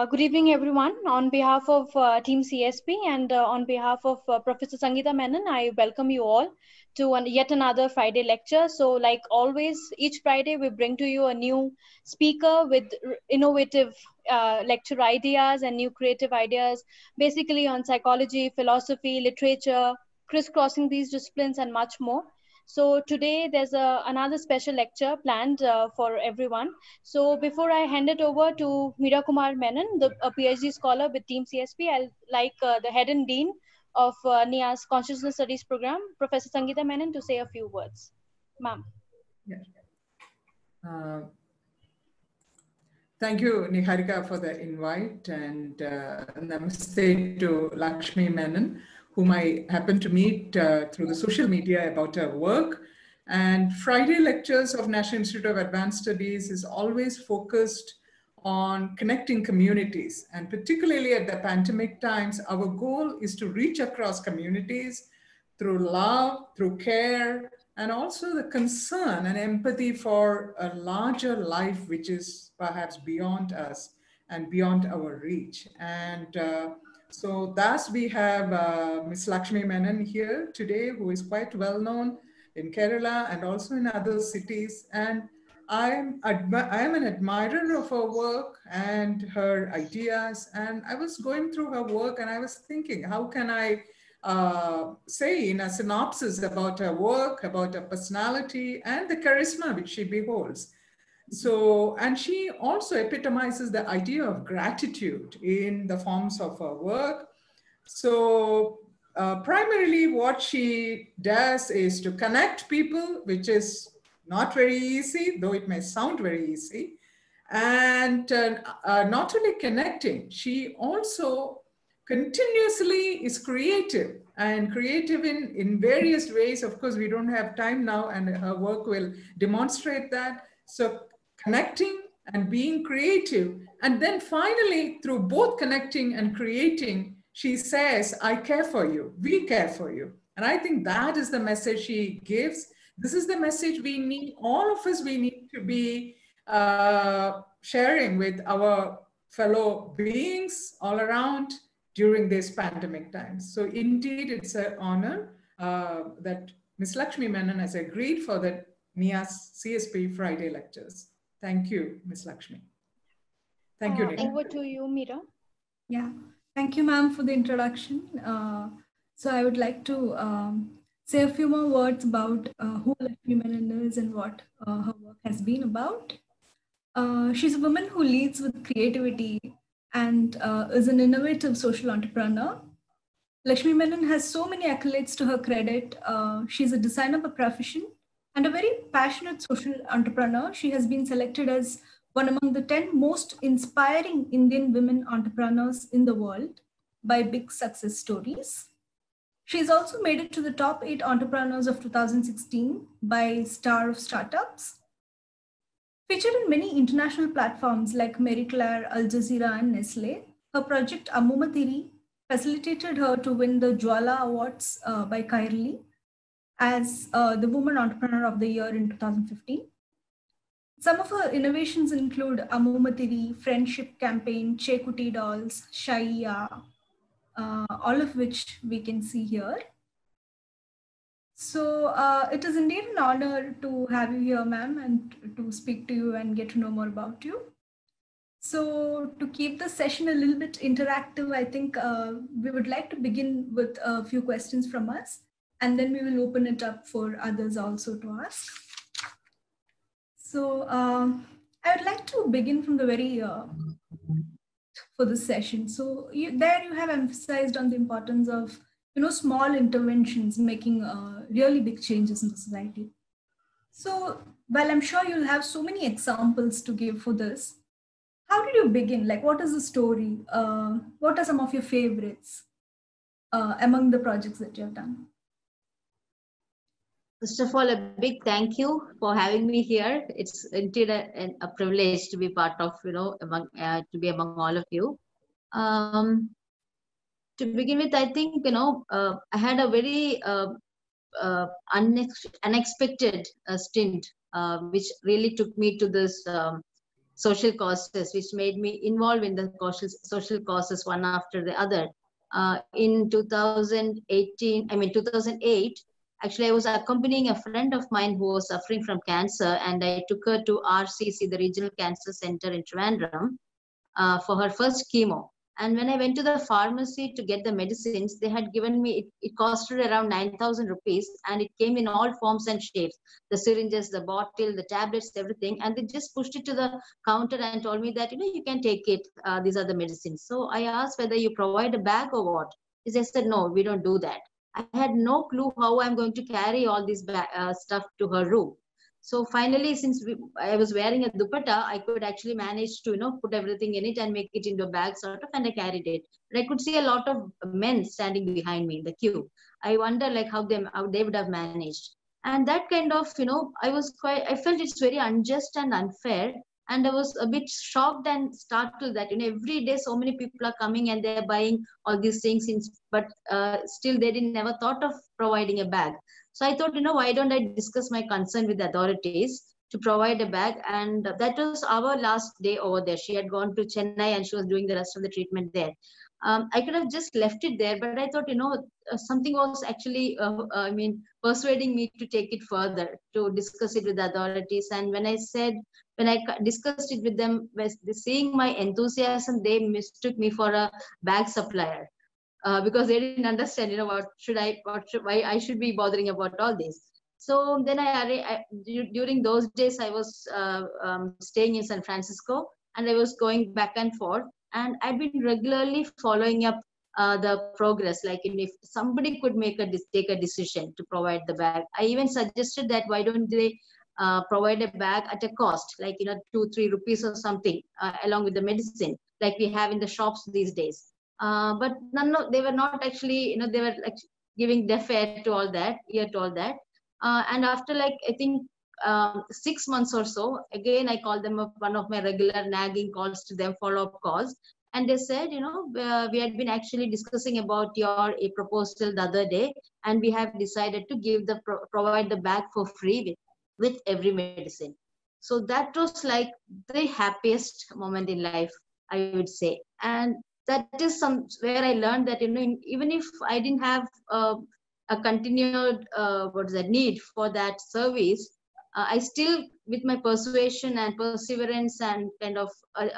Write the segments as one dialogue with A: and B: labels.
A: Good evening, everyone. On behalf of Team CSP and on behalf of Professor Sangeeta Menon, I welcome you all to yet another Friday lecture. So, like always, each Friday we bring to you a new speaker with innovative lecture ideas and new creative ideas, basically on psychology, philosophy, literature, crisscrossing these disciplines and much more. So today there's another special lecture planned for everyone. So before I hand it over to Meera Kumar Menon, a PhD scholar with Team CSP, I'll like the head and dean of NIA's Consciousness Studies program, Professor Sangeeta Menon, to say a few words. Ma'am.
B: Yeah. Thank you, Niharika, for the invite, and namaste to Lakshmi Menon, whom I happened to meet through the social media about her work. And Friday lectures of National Institute of Advanced Studies is always focused on connecting communities. And particularly at the pandemic times, our goal is to reach across communities through love, through care, and also the concern and empathy for a larger life, which is perhaps beyond us and beyond our reach. And so thus we have Ms. Lakshmi Menon here today, who is quite well known in Kerala and also in other cities. And I am an admirer of her work and her ideas. And I was going through her work and I was thinking, how can I say in a synopsis about her work, about her personality and the charisma which she beholds. So, and she also epitomizes the idea of gratitude in the forms of her work. So primarily what she does is to connect people, which is not very easy, though it may sound very easy. And not only connecting, she also continuously is creative and creative in various ways. Of course, we don't have time now, and her work will demonstrate that. So connecting and being creative. And then finally, through both connecting and creating, she says, I care for you, we care for you. And I think that is the message she gives. This is the message we need, all of us, we need to be sharing with our fellow beings all around during these pandemic times. So indeed, it's an honor that Ms. Lakshmi Menon has agreed for the NIAS CSP Friday lectures. Thank you, Ms. Lakshmi. Thank you, Neha.
A: Over to you, Meera.
C: Yeah, thank you, ma'am, for the introduction. So I would like to say a few more words about who Lakshmi Menon is and what her work has been about. She's a woman who leads with creativity and is an innovative social entrepreneur. Lakshmi Menon has so many accolades to her credit. She's a designer by profession and a very passionate social entrepreneur. She has been selected as one among the 10 most inspiring Indian women entrepreneurs in the world by Big Success Stories. She's also made it to the top 8 entrepreneurs of 2016 by Star of Startups. Featured in many international platforms like Marie Claire, Al Jazeera, and Nestle, her project Ammumathiri facilitated her to win the Jwala Awards by Kairali as the Woman Entrepreneur of the Year in 2015. Some of her innovations include Ammumathiri, Friendship Campaign, Chekuti Dolls, Shaiya, all of which we can see here. So it is indeed an honor to have you here, ma'am, and to speak to you and get to know more about you. So to keep the session a little bit interactive, I think we would like to begin with a few questions from us, and then we will open it up for others also to ask. So I would like to begin from the very for this session. So there you have emphasized on the importance of small interventions making really big changes in the society. So while I'm sure you'll have so many examples to give for this, how did you begin? Like, what is the story? What are some of your favorites among the projects that you have done?
D: First of all, a big thank you for having me here. It's indeed a privilege to be part of, to be among all of you. To begin with, I think, I had a very unexpected stint, which really took me to this social causes, which made me involved in the social causes one after the other. In 2008, actually, I was accompanying a friend of mine who was suffering from cancer, and I took her to RCC, the Regional Cancer Center in Trivandrum, for her first chemo. And when I went to the pharmacy to get the medicines, they had given me, it costed around 9,000 rupees, and it came in all forms and shapes, the syringes, the bottle, the tablets, everything. And they just pushed it to the counter and told me that, you can take it. These are the medicines. So I asked whether you provide a bag or what. They said, no, we don't do that. I had no clue how I'm going to carry all this stuff to her room. So finally, since I was wearing a dupatta, I could actually manage to, put everything in it and make it into a bag sort of, and I carried it. But I could see a lot of men standing behind me in the queue. I wonder like how they would have managed. And that kind of, I felt it's very unjust and unfair. And I was a bit shocked and startled that, every day so many people are coming and they're buying all these things, but still they never thought of providing a bag. So I thought, why don't I discuss my concern with the authorities to provide a bag? And that was our last day over there. She had gone to Chennai and she was doing the rest of the treatment there. I could have just left it there, but I thought, something was actually, persuading me to take it further, to discuss it with the authorities. And when I discussed it with them, seeing my enthusiasm, they mistook me for a bag supplier. Because they didn't understand, why I should be bothering about all this. So then during those days, I was staying in San Francisco, and I was going back and forth, and I've been regularly following up the progress. Like if somebody could take a decision to provide the bag, I even suggested that why don't they provide a bag at a cost, like 2-3 rupees or something, along with the medicine, like we have in the shops these days. But they were not actually, they were like giving deaf ear to all that. And after I think 6 months or so, again, I called them up, one of my regular nagging calls to them, follow-up calls. And they said, we had been actually discussing about your proposal the other day, and we have decided to provide the bag for free with every medicine. So that was like the happiest moment in life, I would say. And that is where I learned that, even if I didn't have a continued need for that service, I still, with my persuasion and perseverance and kind of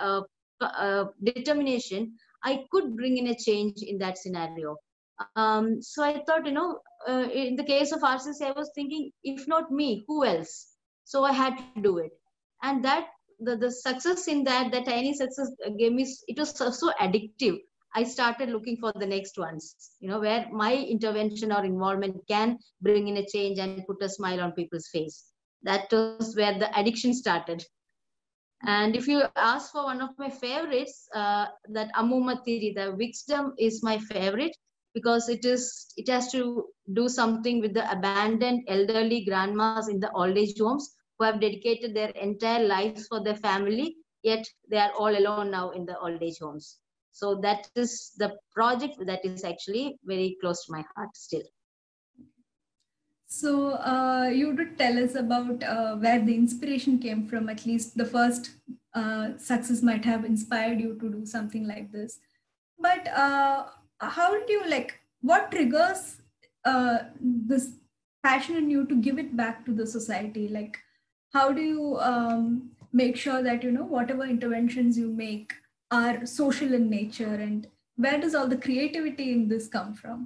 D: determination, I could bring in a change in that scenario. So I thought, in the case of RCC, I was thinking, if not me, who else? So I had to do it. And that the success in that tiny success gave me, it was so addictive. I started looking for the next ones, where my intervention or involvement can bring in a change and put a smile on people's face. That was where the addiction started. And if you ask for one of my favorites, that Amumatiri, the wisdom is my favorite, because it has to do something with the abandoned elderly grandmas in the old age homes who have dedicated their entire lives for their family, yet they are all alone now in the old age homes. So that is the project that is actually very close to my heart still.
C: So you did tell us about where the inspiration came from. At least the first success might have inspired you to do something like this. But how do you, what triggers this passion in you to give it back to the society? Like, how do you make sure that, whatever interventions you make are social in nature, and where does all the creativity in this come from?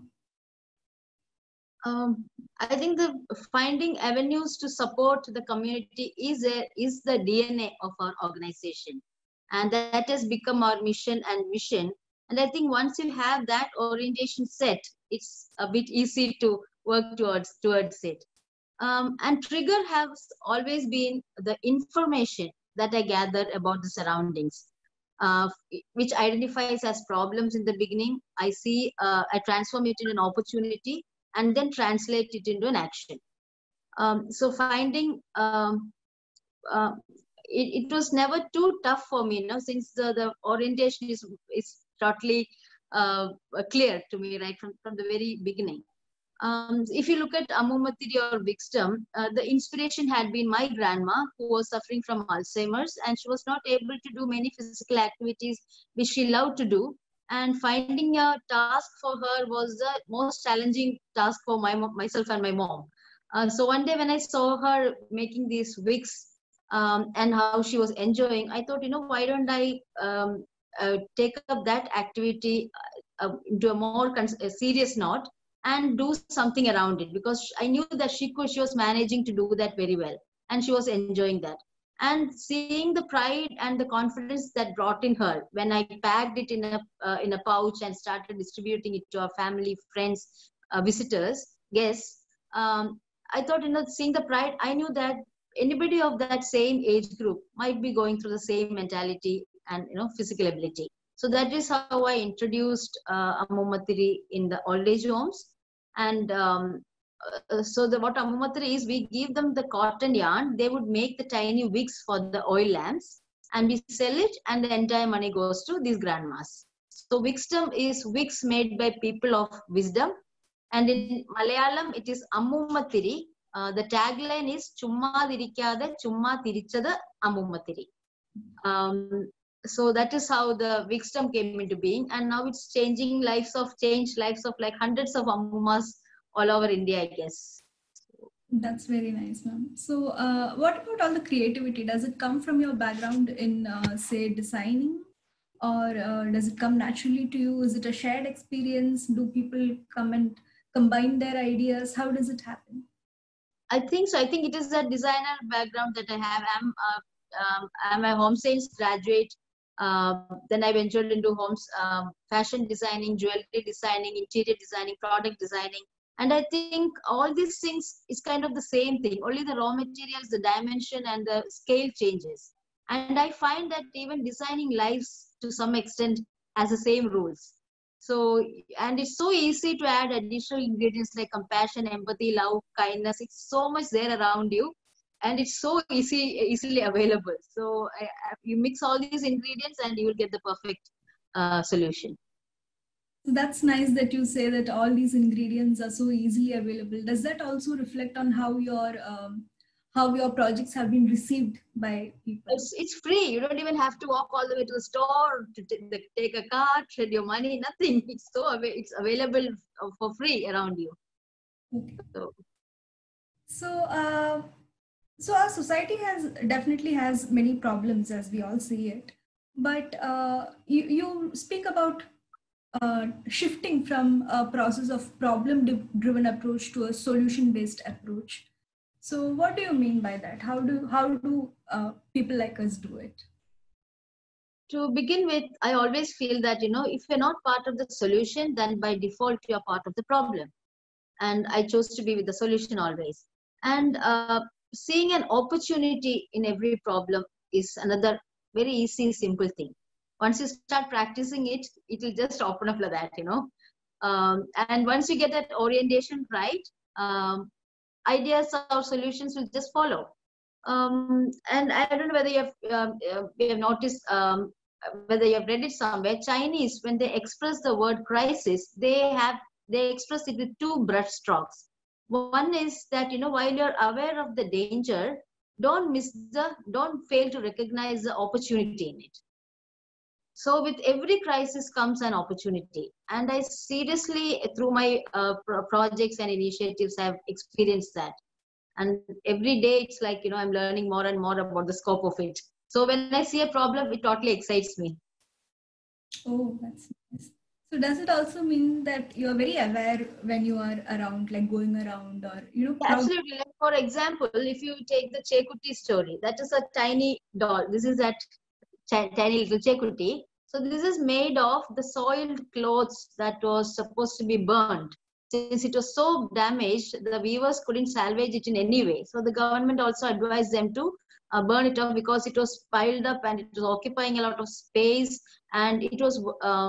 D: I think the finding avenues to support the community is the DNA of our organization, and that has become our mission and vision. And I think once you have that orientation set, it's a bit easy to work towards it. And trigger has always been the information that I gathered about the surroundings, which identifies as problems in the beginning. I transform it into an opportunity and then translate it into an action. So finding, it was never too tough for me, since the orientation is totally clear to me right from the very beginning. If you look at Ammumathiri or Wisdom, the inspiration had been my grandma, who was suffering from Alzheimer's, and she was not able to do many physical activities which she loved to do. And finding a task for her was the most challenging task for myself and my mom. So one day when I saw her making these wigs and how she was enjoying, I thought, why don't I take up that activity into a more serious note and do something around it, because I knew that she was managing to do that very well and she was enjoying that. And seeing the pride and the confidence that brought in her when I packed it in a pouch and started distributing it to our family, friends, visitors, guests, I thought, seeing the pride, I knew that anybody of that same age group might be going through the same mentality and physical ability. So that is how I introduced Ammumathiri in the old age homes. And so what Ammumathiri is, we give them the cotton yarn. They would make the tiny wigs for the oil lamps, and we sell it, and the entire money goes to these grandmas. So Wisdom is wigs made by people of wisdom. And in Malayalam, it is Ammumathiri. The tagline is Chumma Thirikkada, Chumma Thirichada Ammumathiri. So that is how the Wisdom came into being, and now it's changing lives of like hundreds of ammumas all over India, I guess.
C: That's very nice, ma'am. So what about all the creativity? Does it come from your background in, say, designing, or does it come naturally to you? Is it a shared experience? Do people come and combine their ideas? How does it happen?
D: I think so. I think it is a designer background that I have. I'm a Home Science graduate. Then I ventured into homes, fashion designing, jewelry designing, interior designing, product designing. And I think all these things is kind of the same thing. Only the raw materials, the dimension and the scale changes. And I find that even designing lives to some extent has the same rules. So, and it's so easy to add additional ingredients like compassion, empathy, love, kindness. It's so much there around you. And it's so easily available. So you mix all these ingredients and you will get the perfect solution.
C: That's nice that you say that all these ingredients are so easily available. Does that also reflect on how your projects have been received by people?
D: It's free. You don't even have to walk all the way to the store to take a card, trade your money, nothing. It's available for free around you.
C: Okay. So our society definitely has many problems, as we all see it. But you speak about shifting from a process of problem-driven approach to a solution-based approach. So what do you mean by that? How do people like us do it?
D: To begin with, I always feel that, if you're not part of the solution, then by default, you're part of the problem. And I chose to be with the solution always. And seeing an opportunity in every problem is another very easy, simple thing. Once you start practicing it, it will just open up like that, and once you get that orientation right, ideas or solutions will just follow. And I don't know whether you have noticed, whether you have read it somewhere. Chinese, when they express the word crisis, they express it with two brush strokes. One is that, while you're aware of the danger, don't fail to recognize the opportunity in it. So with every crisis comes an opportunity. And I seriously, through my projects and initiatives, I've experienced that. And every day it's like, I'm learning more and more about the scope of it. So when I see a problem, it totally excites me.
C: Oh, that's nice. So does it also mean that you're very aware when you are around, like going around, or,
D: Absolutely. Like, for example, if you take the Chekutti story, that is a tiny doll. This is that tiny little Chekutti. So this is made of the soiled clothes that was supposed to be burned. Since it was so damaged, the weavers couldn't salvage it in any way. So the government also advised them to burn it off, because it was piled up and it was occupying a lot of space. And it was,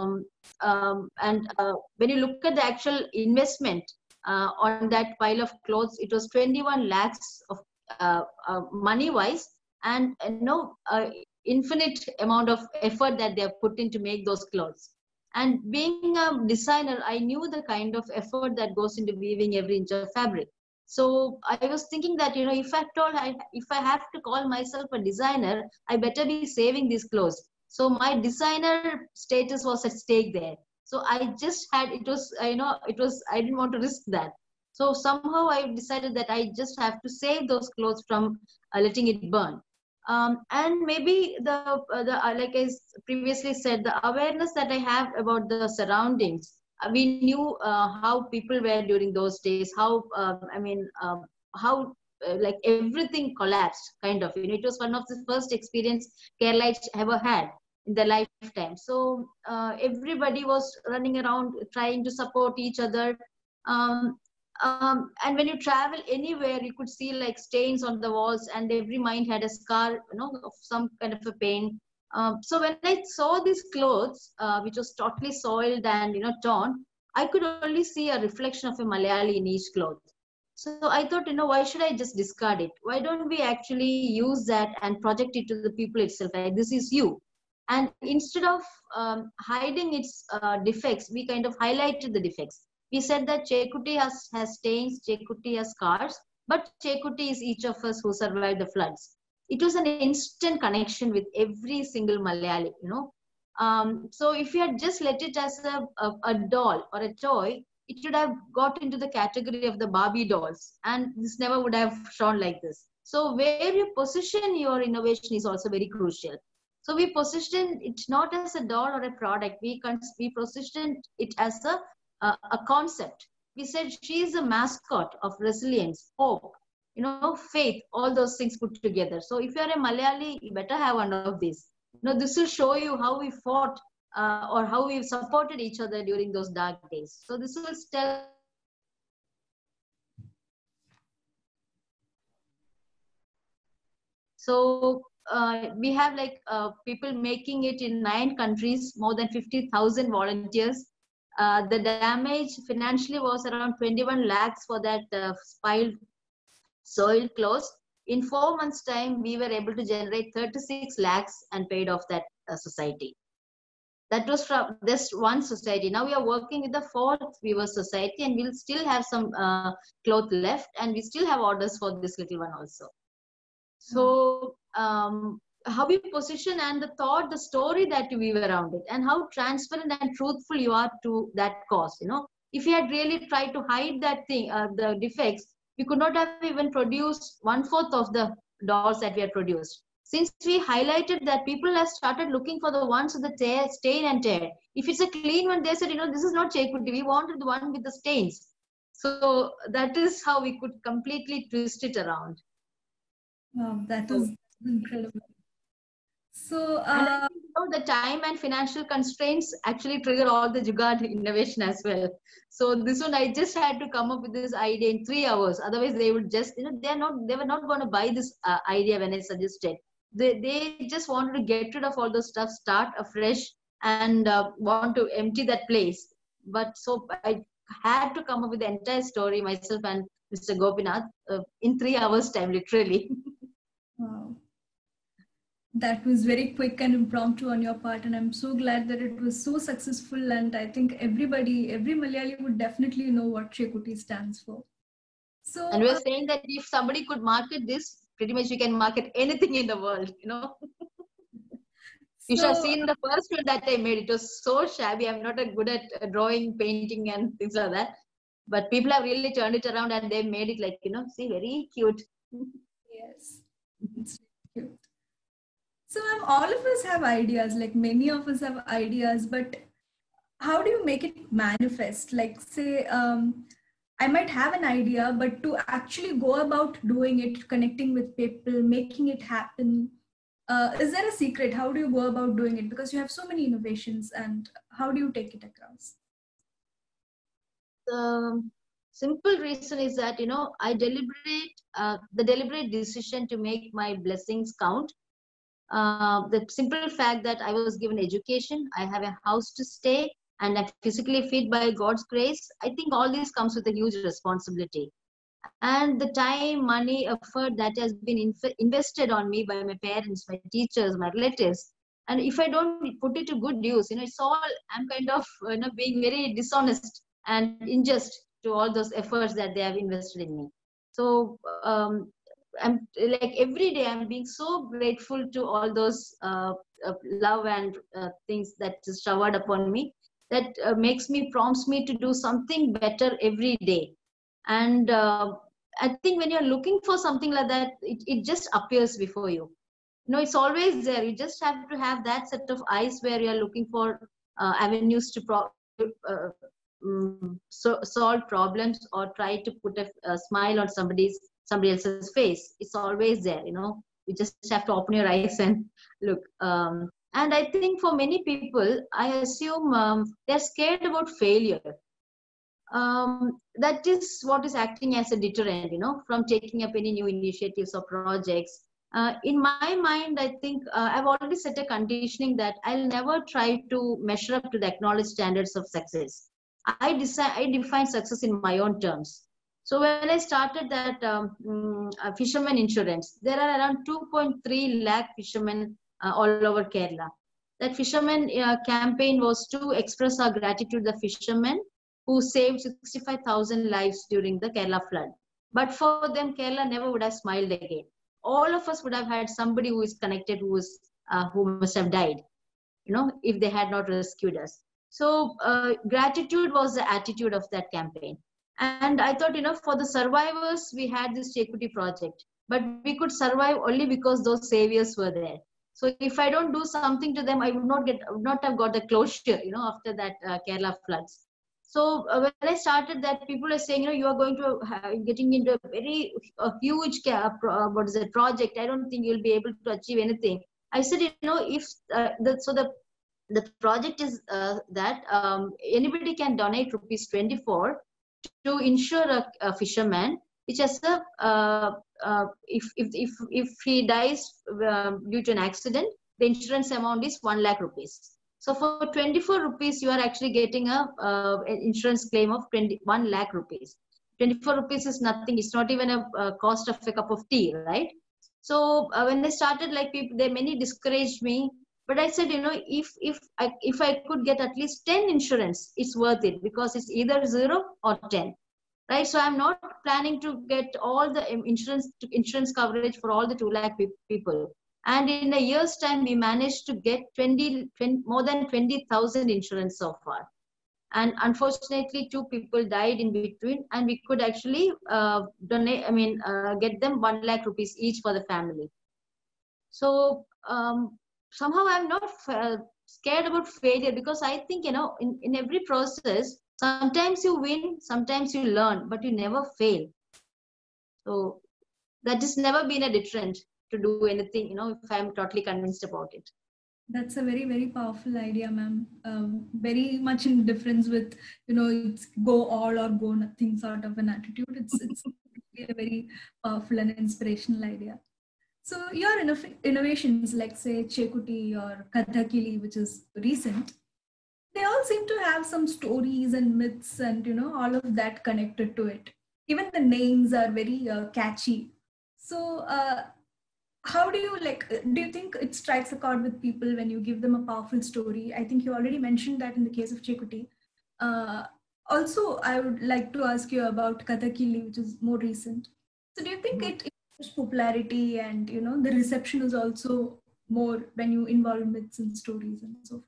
D: when you look at the actual investment on that pile of clothes, it was 21 lakhs of money-wise, and infinite amount of effort that they have put in to make those clothes. And being a designer, I knew the kind of effort that goes into weaving every inch of fabric. So I was thinking that, you know, if I have to call myself a designer, I better be saving these clothes. So my designer status was at stake there. So I just had, it was, I didn't want to risk that. So somehow I decided that I just have to save those clothes from letting it burn. And maybe like I previously said, the awareness that I have about the surroundings. We knew how people were during those days, how how like everything collapsed, kind of. You know, it was one of the first experience Keralites ever had in their lifetime. So everybody was running around trying to support each other. Um, and when you travel anywhere, you could see like stains on the walls, and every mind had a scar, you know, of some kind of a pain. So when I saw these clothes, which was totally soiled and, you know, torn, I could only see a reflection of a Malayali in each cloth. So I thought, you know, why should I just discard it? Why don't we actually use that and project it to the people itself? Like, this is you. And instead of hiding its defects, we kind of highlighted the defects. We said that Chekuti has stains, Chekuti has scars, but Chekuti is each of us who survived the floods. It was an instant connection with every single Malayali, you know. So if you had just let it as a doll or a toy, it should have got into the category of the Barbie dolls, and this never would have shown like this. So where you position your innovation is also very crucial. So we positioned it not as a doll or a product. We positioned it as a concept. We said she is a mascot of resilience, hope, you know, faith, all those things put together. So if you are a Malayali, you better have one of these. You know, this will show you how we fought or how we supported each other during those dark days. So this will tell. So we have like people making it in 9 countries, more than 50,000 volunteers. The damage financially was around 21 lakhs for that soiled clothes. In 4 months' time, we were able to generate 36 lakhs and paid off that society. That was from this one society. Now we are working with the 4th Weaver Society, and we'll still have some cloth left, and we still have orders for this little one also. So how we position and the thought, the story that you weave around it, and how transparent and truthful you are to that cause. You know, if you had really tried to hide that thing, the defects, we could not have even produced 1/4 of the dolls that we had produced. Since we highlighted that, people have started looking for the ones with the stain and tear. If it's a clean one, they said, you know, this is not Chekuti. We wanted the one with the stains. So that is how we could completely twist it around.
C: Wow, that is incredible. So,
D: and I think, you know, the time and financial constraints actually trigger all the Jugaad innovation as well. So this one, I just had to come up with this idea in 3 hours. Otherwise, they would just, you know, they were not going to buy this idea when I suggested. They just wanted to get rid of all the stuff, start afresh, and want to empty that place. But so I had to come up with the entire story myself and Mr. Gopinath in 3 hours time, literally.
C: Wow. That was very quick and impromptu on your part, and I'm so glad that it was so successful. And I think every Malayali would definitely know what Chekuti stands for. So,
D: and we're saying that if somebody could market this, pretty much we can market anything in the world, you know. You should have seen the first one that I made. It was so shabby. I'm not good at drawing, painting, and things like that. But people have really turned it around, and they made it like, you know, see, very cute.
C: Yes, it's cute. So, all of us have ideas, like many of us have ideas, but how do you make it manifest? Like, say, I might have an idea, but to actually go about doing it, connecting with people, making it happen, is there a secret? How do you go about doing it? Because you have so many innovations, and how do you take it across?
D: The simple reason is that, you know, the deliberate decision to make my blessings count. The simple fact that I was given education, I have a house to stay, and I'm physically fit by God's grace. I think all this comes with a huge responsibility. And the time, money, effort that has been invested on me by my parents, my teachers, my relatives, And if I don't put it to good use, it's all, I'm kind of, being very dishonest and unjust to all those efforts that they have invested in me. So I'm like, every day I'm being so grateful to all those love and things that is showered upon me, that prompts me to do something better every day. And I think when you're looking for something like that, it just appears before you. It's always there. You just have to have that set of eyes where you're looking for avenues to solve problems, or try to put a smile on somebody else's face. It's always there. You just have to open your eyes and look. And I think for many people, I assume they're scared about failure. That is what is acting as a deterrent, from taking up any new initiatives or projects. In my mind, I think I've already set a conditioning that I'll never try to measure up to the acknowledged standards of success. I define success in my own terms. So when I started that fisherman insurance, there are around 2.3 lakh fishermen all over Kerala. That fisherman campaign was to express our gratitude to the fishermen who saved 65,000 lives during the Kerala flood. But for them, Kerala never would have smiled again. All of us would have had somebody who is connected, who must have died, if they had not rescued us. So gratitude was the attitude of that campaign. And I thought, for the survivors, we had this Chekuti project, but we could survive only because those saviors were there. So if I don't do something to them, I would not have got the closure, after that Kerala floods. So when I started that, people are saying, you are going to getting into a huge project. I don't think you'll be able to achieve anything. I said, if the project is that anybody can donate ₹24 to insure a fisherman, which has if he dies due to an accident, the insurance amount is 1 lakh rupees. So for 24 rupees, you are actually getting an insurance claim of 1 lakh rupees. 24 rupees is nothing. It's not even a cost of a cup of tea, right? So when I started, many discouraged me. But I said, if I could get at least 10 insurance, it's worth it, because it's either 0 or 10, right? So I'm not planning to get all the insurance coverage for all the 2 lakh people. And in a year's time, we managed to get more than 20,000 insurance so far. And unfortunately, 2 people died in between, and we could actually get them 1 lakh rupees each for the family. So somehow I'm not scared about failure, because I think, in every process, sometimes you win, sometimes you learn, but you never fail. So that has never been a deterrent to do anything, if I'm totally convinced about it.
C: That's a very, very powerful idea, ma'am. Very much in difference with, it's go all or go nothing sort of an attitude. It's a very powerful and inspirational idea. So your innovations, like say Chekuti or Kathakali, which is recent, they all seem to have some stories and myths and, all of that connected to it. Even the names are very catchy. So how do you think it strikes a chord with people when you give them a powerful story? I think you already mentioned that in the case of Chekuti. Also, I would like to ask you about Kathakali, which is more recent. So do you think it has popularity, and the reception is also more when you involve myths and stories and so forth?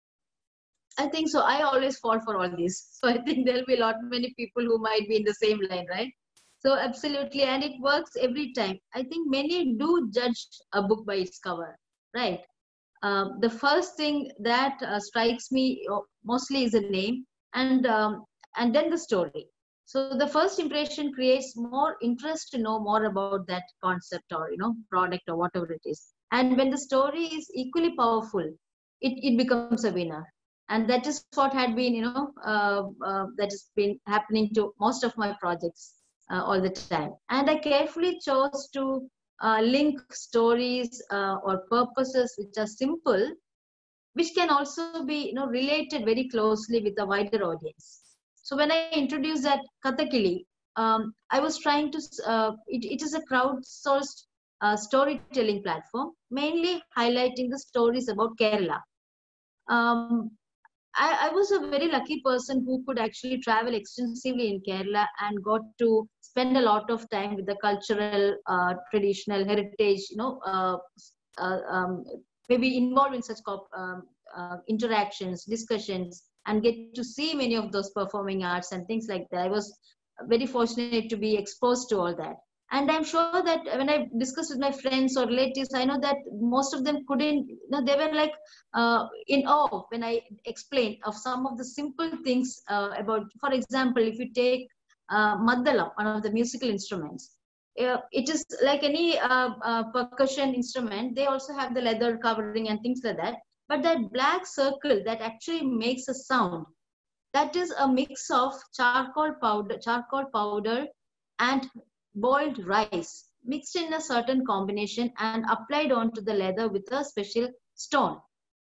D: I think so. I always fall for all this. So I think there'll be many people who might be in the same line, right? So absolutely, and it works every time. I think many do judge a book by its cover, right? The first thing that strikes me mostly is the name, and then the story. So the first impression creates more interest to know more about that concept or product or whatever it is. And when the story is equally powerful, it becomes a winner. And that is what had been, that has been happening to most of my projects all the time. And I carefully chose to link stories or purposes which are simple, which can also be related very closely with a wider audience. So when I introduced that Kathakali, I was trying to, it is a crowdsourced storytelling platform, mainly highlighting the stories about Kerala. Um, I was a very lucky person who could actually travel extensively in Kerala and got to spend a lot of time with the cultural, traditional heritage, maybe involved in such interactions, discussions, and get to see many of those performing arts and things like that. I was very fortunate to be exposed to all that. And I'm sure that when I discuss with my friends or relatives, I know that most of them couldn't, they were like in awe when I explained of some of the simple things about, for example, if you take Maddalam, one of the musical instruments, it is like any percussion instrument. They also have the leather covering and things like that. But that black circle that actually makes a sound, that is a mix of charcoal powder and boiled rice mixed in a certain combination and applied onto the leather with a special stone.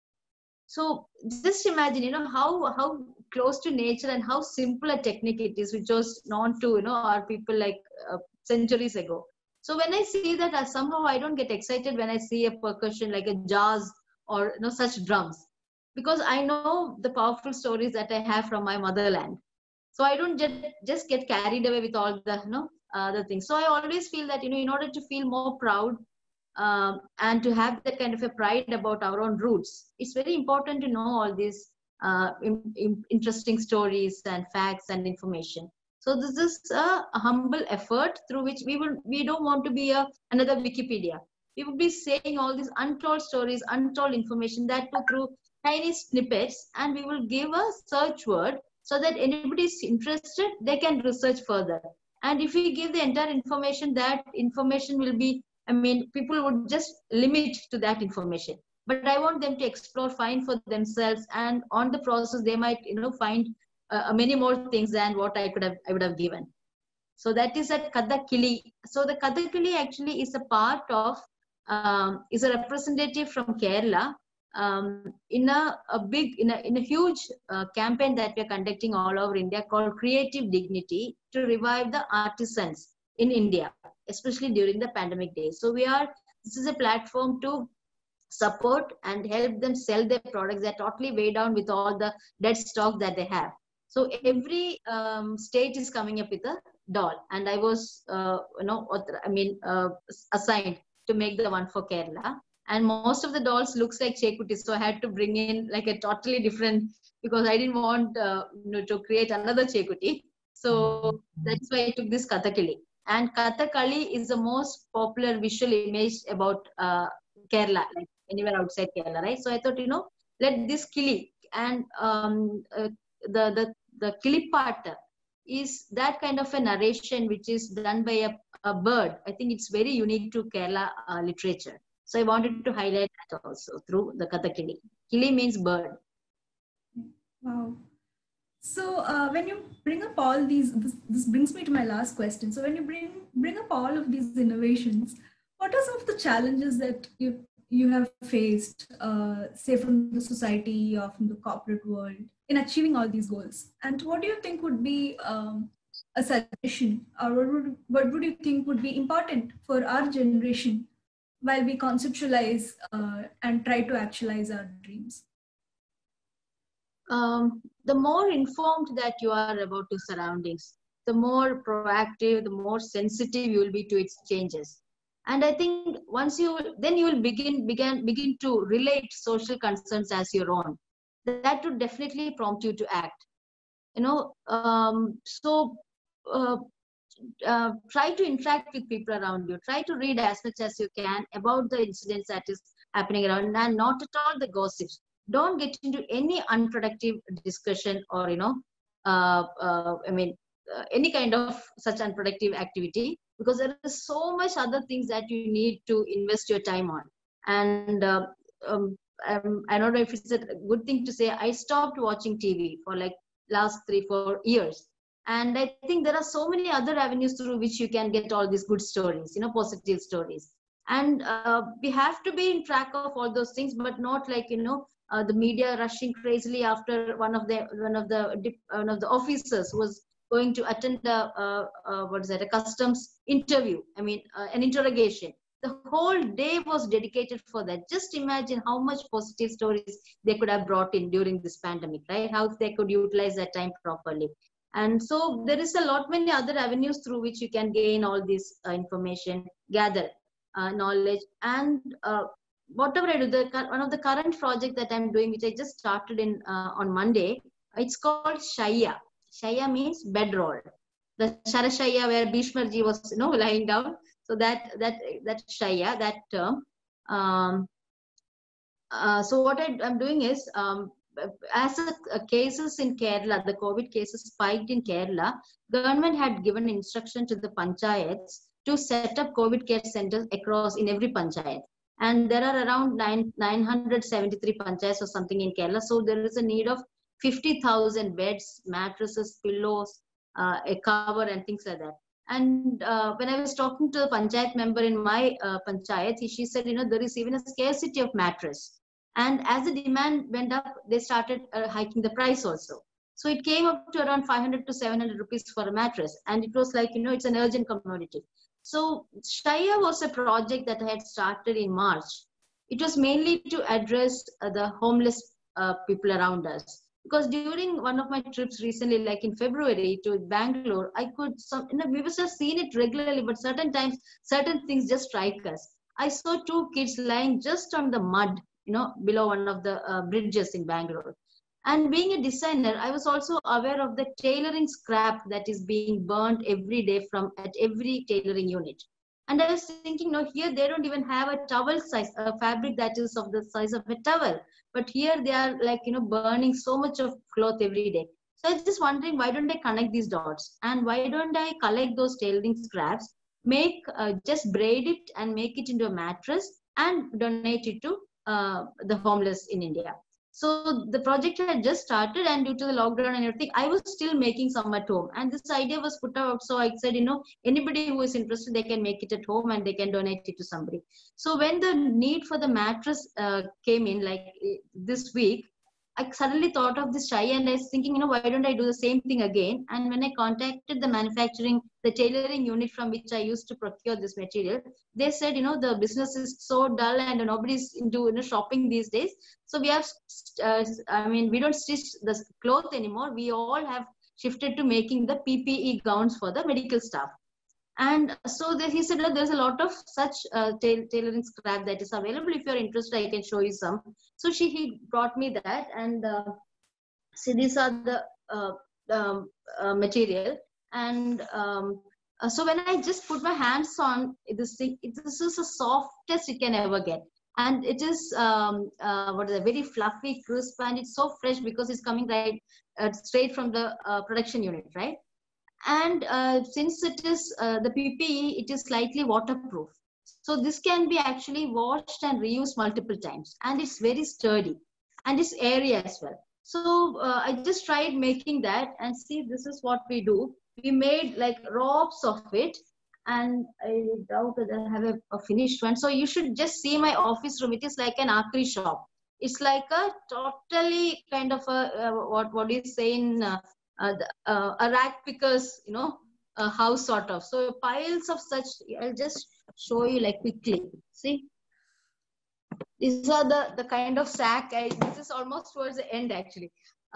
D: So just imagine, how close to nature and how simple a technique it is, which was known to, our people like centuries ago. So when I see that, somehow I don't get excited when I see a percussion like a jazz or such drums, because I know the powerful stories that I have from my motherland. So I don't just get carried away with all the the things. So I always feel that in order to feel more proud and to have that kind of a pride about our own roots, it's very important to know all these interesting stories and facts and information. So this is a humble effort through which we don't want to be another Wikipedia. We would be saying all these untold stories, untold information, that too through tiny snippets, and we will give a search word so that anybody is interested, they can research further. And if we give the entire information, that information will be, people would just limit to that information. But I want them to explore, find for themselves, and on the process, they might, find many more things than what I would have given. So that is at Kathakali. So the Kathakali actually is a part of, is a representative from Kerala in a huge campaign that we are conducting all over India called Creative Dignity, to revive the artisans in India, especially during the pandemic days. So this is a platform to support and help them sell their products. They're totally weighed down with all the dead stock that they have. So every state is coming up with a doll, and I was assigned to make the one for Kerala. And most of the dolls looks like Chekuti, so I had to bring in like a totally different, because I didn't want to create another Chekuti. So that's why I took this Kathakali. And Kathakali is the most popular visual image about Kerala, like anywhere outside Kerala, right? So I thought, let this Kili, and the Kili part is that kind of a narration which is done by a bird. I think it's very unique to Kerala literature. So I wanted to highlight that also through the Kathakali. Kili means bird.
C: Wow. So when you bring up all these, this brings me to my last question. So when you bring up all of these innovations, what are some of the challenges that you have faced, say from the society or from the corporate world, in achieving all these goals? And what do you think would be a suggestion, or what would you think would be important for our generation while we conceptualize and try to actualize our dreams?
D: The more informed that you are about your surroundings, the more proactive, the more sensitive you will be to its changes. And I think once you will begin to relate social concerns as your own. That would definitely prompt you to act. Try to interact with people around you. Try to read as much as you can about the incidents that is happening around, and not at all the gossips. Don't get into any unproductive discussion or any kind of such unproductive activity, because there is so much other things that you need to invest your time on. And I don't know if it's a good thing to say, I stopped watching TV for like last 3-4 years. And I think there are so many other avenues through which you can get all these good stories, positive stories. And we have to be in track of all those things, but not like, the media rushing crazily after one of the officers who was going to attend a customs interview, an interrogation. The whole day was dedicated for that. Just imagine how much positive stories they could have brought in during this pandemic, right? How they could utilize that time properly. And so there is a lot many other avenues through which you can gain all this information, gather knowledge, and whatever I do. One of the current project that I'm doing, which I just started in on Monday, it's called Shaya. Shaya means bedroll. The Sharashaya where Bhishmarji was, lying down. So that Shaya, that term. So what I'm doing is, as cases in Kerala, the COVID cases spiked in Kerala, government had given instruction to the panchayats to set up COVID care centers across in every panchayat. And there are around 973 panchayats or something in Kerala. So there is a need of 50,000 beds, mattresses, pillows, a cover and things like that. And when I was talking to the panchayat member in my panchayat, she said, there is even a scarcity of mattress. And as the demand went up, they started hiking the price also. So it came up to around 500 to 700 rupees for a mattress. And it was like, it's an urgent commodity. So Shaya was a project that I had started in March. It was mainly to address the homeless people around us. Because during one of my trips recently, like in February to Bangalore, I could, we must have seen it regularly, but certain times, certain things just strike us. I saw 2 kids lying just on the mud, below one of the bridges in Bangalore. And being a designer, I was also aware of the tailoring scrap that is being burnt every day at every tailoring unit. And I was thinking, here they don't even have a towel size, a fabric that is of the size of a towel. But here they are like, burning so much of cloth every day. So I was just wondering, why don't I connect these dots? And why don't I collect those tailoring scraps, just braid it and make it into a mattress and donate it to the homeless in India. So the project had just started, and due to the lockdown and everything, I was still making some at home. And this idea was put out. So I said, anybody who is interested, they can make it at home and they can donate it to somebody. So when the need for the mattress came in, like this week, I suddenly thought of this Shaya, and I was thinking, why don't I do the same thing again? And when I contacted the tailoring unit from which I used to procure this material, they said, the business is so dull and nobody's into shopping these days. So we have, we don't stitch the cloth anymore. We all have shifted to making the PPE gowns for the medical staff. And so he said, there's a lot of such tailoring scrap that is available. If you're interested, I can show you some. So he brought me that, and see, these are the material. And so when I just put my hands on this thing, this is the softest you can ever get. And it is very fluffy, crisp, and it's so fresh because it's coming straight from the production unit, right? And since it is the PPE, it is slightly waterproof. So this can be actually washed and reused multiple times. And it's very sturdy. And it's airy as well. So I just tried making that, and see, this is what we do. We made like ropes of it. And I doubt that I have a finished one. So you should just see my office room. It is like an archery shop. It's like a totally kind of what do you say in... a rack pickers, a house sort of. So piles of such, I'll just show you like quickly. See, these are the kind of sack. This is almost towards the end actually.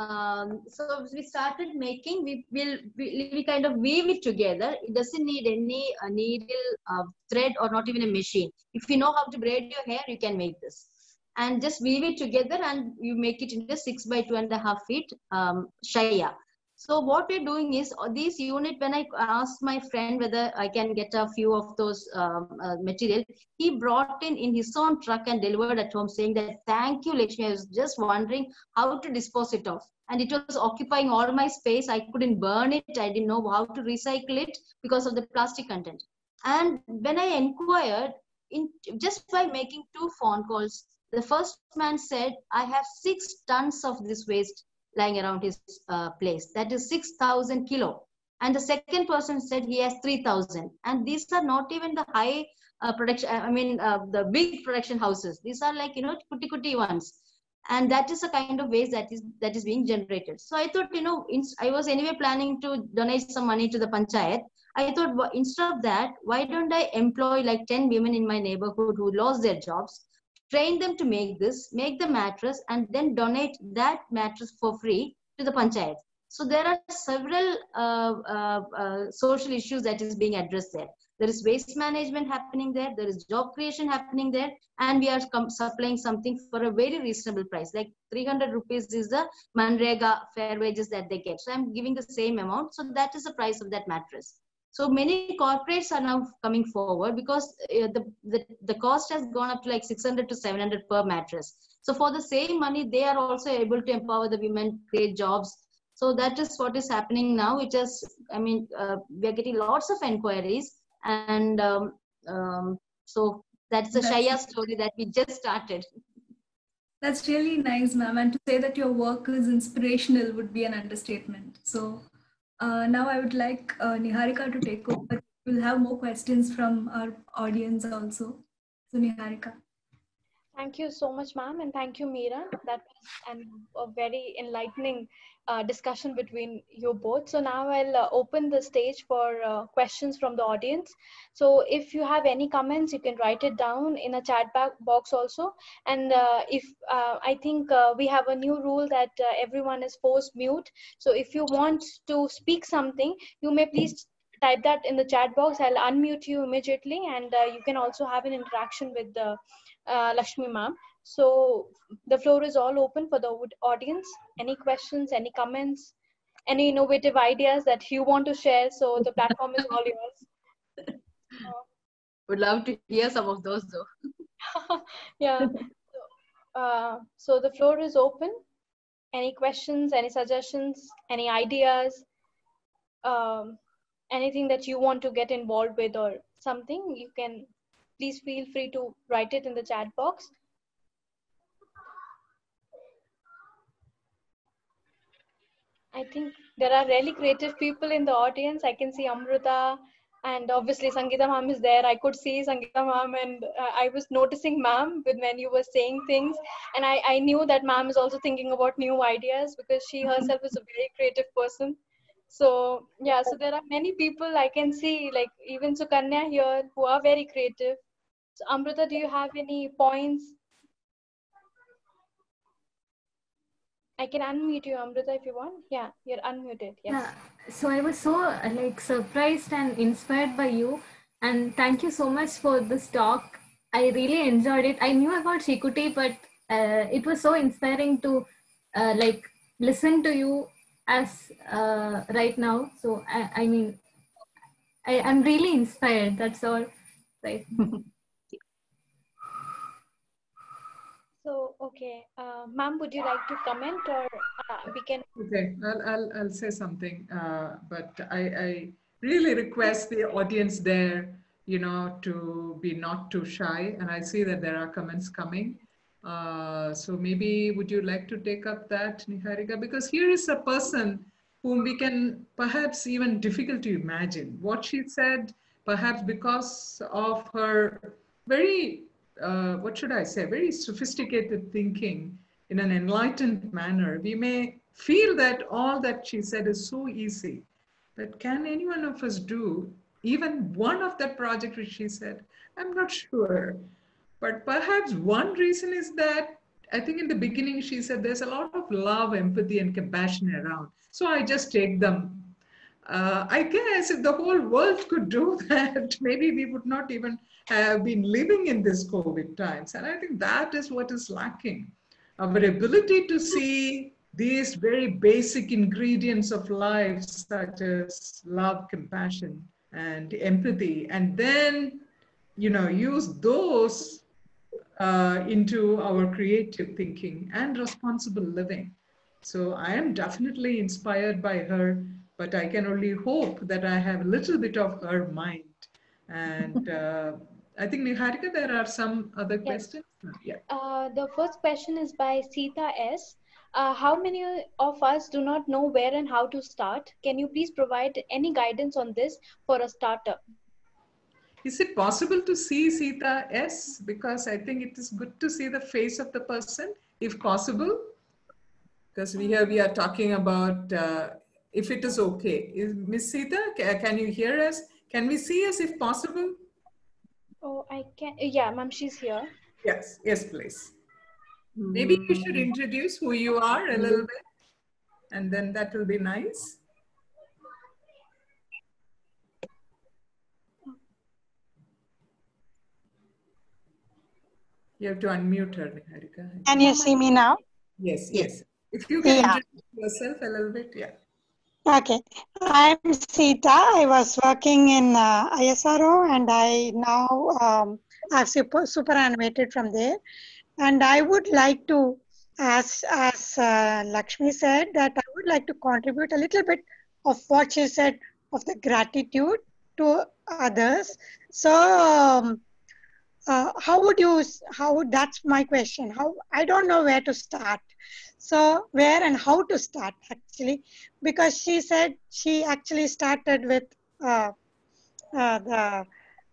D: So we started making, we kind of weave it together. It doesn't need any needle, thread, or not even a machine. If you know how to braid your hair, you can make this. And just weave it together and you make it into 6 by 2.5 feet Shaya. So what we're doing is, this unit, when I asked my friend whether I can get a few of those material, he brought in his own truck and delivered at home, saying that, thank you, Lakshmi. I was just wondering how to dispose it off. And it was occupying all my space. I couldn't burn it. I didn't know how to recycle it because of the plastic content. And when I inquired, just by making 2 phone calls, the first man said, I have 6 tons of this waste lying around his place. That is 6,000 kilo. And the second person said he has 3,000. And these are not even the high production, the big production houses. These are like, kuti ones. And that is a kind of waste that is being generated. So I thought, I was anyway planning to donate some money to the panchayat. I thought, instead of that, why don't I employ like 10 women in my neighborhood who lost their jobs, train them to make this, make the mattress, and then donate that mattress for free to the panchayat. So there are several social issues that is being addressed there. There is waste management happening there. There is job creation happening there. And we are supplying something for a very reasonable price. Like 300 rupees is the Manrega fair wages that they get. So I'm giving the same amount. So that is the price of that mattress. So many corporates are now coming forward because the cost has gone up to like 600 to 700 per mattress. So for the same money, they are also able to empower the women, create jobs. So that is what is happening now. It is, I mean, we are getting lots of inquiries. And so that's a Shaya story that we just started.
C: That's really nice, ma'am. And to say that your work is inspirational would be an understatement. So now I would like Niharika to take over. We'll have more questions from our audience also. So Niharika.
A: Thank you so much, ma'am, and thank you, Meera. That was a very enlightening discussion between you both. So now I'll open the stage for questions from the audience. So if you have any comments, you can write it down in a chat box also. And I think we have a new rule that everyone is forced mute. So if you want to speak something, you may please type that in the chat box. I'll unmute you immediately, and you can also have an interaction with the Lakshmi ma'am. So the floor is all open for the audience. Any questions, any comments, any innovative ideas that you want to share? So the platform is all yours.
D: Would love to hear some of those though.
A: Yeah. So the floor is open. Any questions, any suggestions, any ideas, anything that you want to get involved with or something, you can please feel free to write it in the chat box. I think there are really creative people in the audience. I can see Amrita, and obviously Sangeeta ma'am is there. I could see Sangeeta ma'am, and I was noticing ma'am when you were saying things, and I knew that ma'am is also thinking about new ideas because she herself is a very creative person. So yeah, so there are many people I can see, like even Sukanya here, who are very creative. So Amrita, do you have any points? I can unmute you, Amrita, if you want. Yeah, you're unmuted. Yes.
E: Yeah. So I was so like surprised and inspired by you, and thank you so much for this talk. I really enjoyed it. I knew about Shikuti, but it was so inspiring to like listen to you as right now. So I mean, I'm really inspired. That's all. Right.
A: So, okay, ma'am, would you like to comment, or we can?
B: Okay, I'll say something, but I really request the audience there, you know, to be not too shy. And I see that there are comments coming. So maybe would you like to take up that, Niharika? Because here is a person whom we can perhaps even difficult to imagine. What she said, perhaps because of her very, what should I say, very sophisticated thinking in an enlightened manner, we may feel that all that she said is so easy. But can any one of us do even one of that project which she said? I'm not sure. But perhaps one reason is that I think in the beginning she said there's a lot of love, empathy, and compassion around. So I just take them. I guess if the whole world could do that, maybe we would not even have been living in this COVID times. And I think that is what is lacking. Our ability to see these very basic ingredients of life, such as love, compassion, and empathy, and then, you know, use those into our creative thinking and responsible living. So I am definitely inspired by her, but I can only hope that I have a little bit of her mind. And I think, Niharika, there are some other questions.
A: Yeah. The first question is by Sita S. How many of us do not know where and how to start? Can you please provide any guidance on this for a starter?
B: Is it possible to see Sita S? Because I think it is good to see the face of the person, if possible. Because we are talking about if it is okay. Miss Sita, can you hear us? Can we see us if possible?
A: Oh, I can. Yeah, ma'am, she's here.
B: Yes, yes, please. Maybe you should introduce who you are a little bit, and then that will be nice. You have to unmute her, Niharika.
F: Can you see me now?
B: Yes, yes. If you can introduce yourself a little bit, yeah.
F: Okay. I'm Sita. I was working in ISRO and I now I've super animated from there. And I would like to, as Lakshmi said, that I would like to contribute a little bit of what she said of the gratitude to others. So that's my question. I don't know where to start. So where and how to start actually, because she said she actually started with the